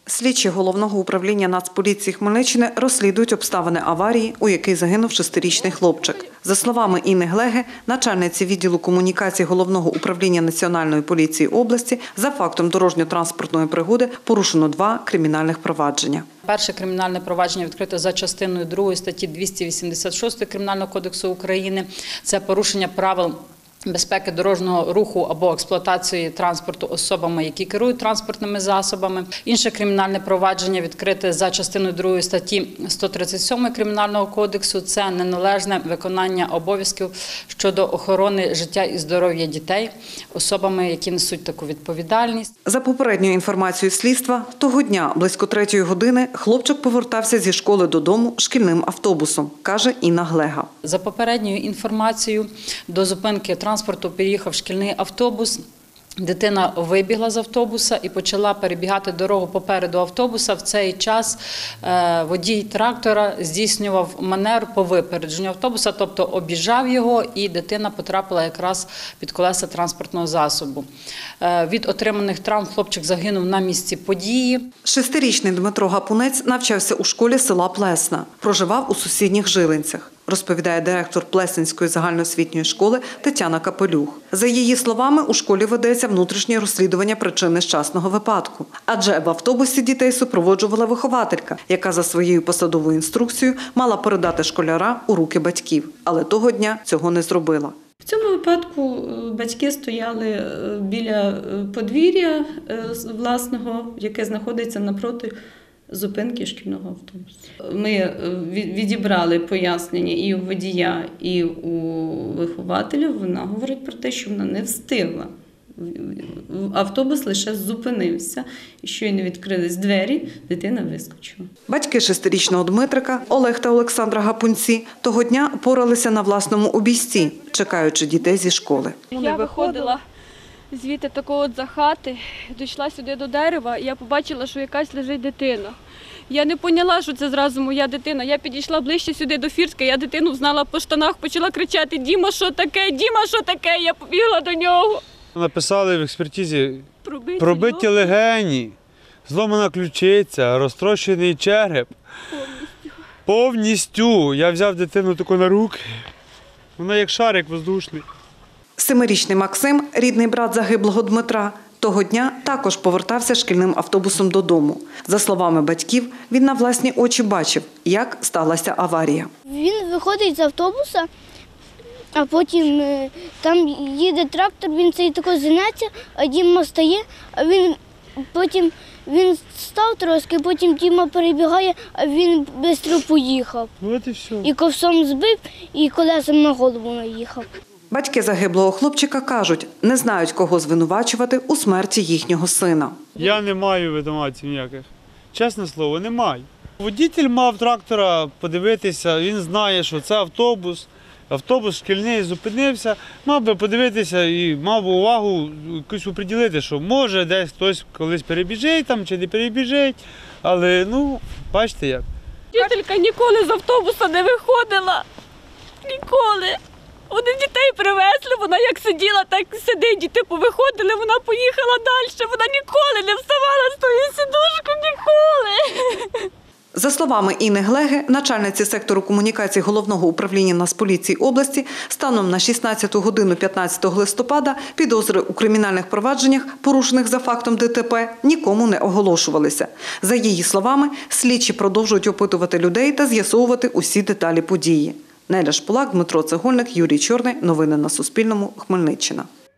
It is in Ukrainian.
Слідчі Головного управління Нацполіції Хмельниччини розслідують обставини аварії, у якій загинув 6-річний хлопчик. За словами Інни Глеги, начальниці відділу комунікації Головного управління Національної поліції області, за фактом дорожньо-транспортної пригоди порушено 2 кримінальних провадження. Перше кримінальне провадження відкрите за частиною 2 статті 286 Кримінального кодексу України. Це порушення правил безпеки дорожнього руху або експлуатації транспорту особами, які керують транспортними засобами. Інше кримінальне провадження відкрите за частиною 2 статті 137 Кримінального кодексу – це неналежне виконання обов'язків щодо охорони життя і здоров'я дітей особами, які несуть таку відповідальність. За попередньою інформацією слідства, того дня близько 3-ї години хлопчик повертався зі школи додому шкільним автобусом, каже Інна Глега. За попередньою інформацією, до зупинки транспорту під'їхав шкільний автобус. Дитина вибігла з автобуса і почала перебігати дорогу попереду автобуса. В цей час водій трактора здійснював маневр по випередженню автобуса, тобто об'їжджав його, і дитина потрапила якраз під колеса транспортного засобу. Від отриманих травм хлопчик загинув на місці події. 6-річний Дмитро Гапунець навчався у школі села Плесна, проживав у сусідніх Жилинцях, розповідає директор Плесенської загальноосвітньої школи Тетяна Капелюх. За її словами, у школі ведеться внутрішнє розслідування причин нещасного випадку. Адже в автобусі дітей супроводжувала вихователька, яка за своєю посадовою інструкцією мала передати школяра у руки батьків. Але того дня цього не зробила. В цьому випадку батьки стояли біля подвір'я власного, яке знаходиться напроти зупинки шкільного автобусу. Ми відібрали пояснення і у водія, і у вихователя. Вона говорить про те, що вона не встигла. Автобус лише зупинився, і щойно відкрились двері, дитина вискочила. Батьки 6-річного Дмитрика, Олег та Олександра Гапунці, того дня поралися на власному обійсті, чекаючи дітей зі школи. Я виходила звідти такого от за хати, дійшла сюди до дерева, і я побачила, що якась лежить дитина. Я не поняла, що це зразу моя дитина. Я підійшла ближче сюди до фіртки, я дитину взнала по штанах, почала кричати: «Діма, що таке? Діма, що таке?» Я побігла до нього. Написали в експертизі пробиті легені, зломана ключиця, розтрощений череп. Повністю. Я взяв дитину таку на руки, вона як шарик воздушний. 7-річний Максим, рідний брат загиблого Дмитра, того дня також повертався шкільним автобусом додому. За словами батьків, він на власні очі бачив, як сталася аварія. Він виходить з автобуса, а потім там їде трактор, він цей тако зінеться, а Діма стає, а потім він став трошки, потім Діма перебігає, а він швидко поїхав. От і все. І ковсом збив, і колесом на голову наїхав. Батьки загиблого хлопчика кажуть, не знають, кого звинувачувати у смерті їхнього сина. Я не маю винуватців ніяких. Чесне слово, не маю. Водитель мав трактора подивитися, він знає, що це автобус. Автобус шкільний зупинився, мав би подивитися і мав би увагу якусь оприділити, що може десь хтось колись перебіжить там чи не перебіжить, але бачите як. Вчителька ніколи з автобуса не виходила, ніколи. Вони дітей привезли, вона як сиділа, так сидить, діти повиходили, вона поїхала далі, вона ніколи не вставала з тої сідушки, ніколи. За словами Інни Глеги, начальниці сектору комунікації Головного управління Нацполіції області, станом на 16 годину 15 листопада підозри у кримінальних провадженнях, порушених за фактом ДТП, нікому не оголошувалися. За її словами, слідчі продовжують опитувати людей та з'ясовувати усі деталі події. Неля Шполак, Дмитро Цегольник, Юрій Чорний. Новини на Суспільному. Хмельниччина.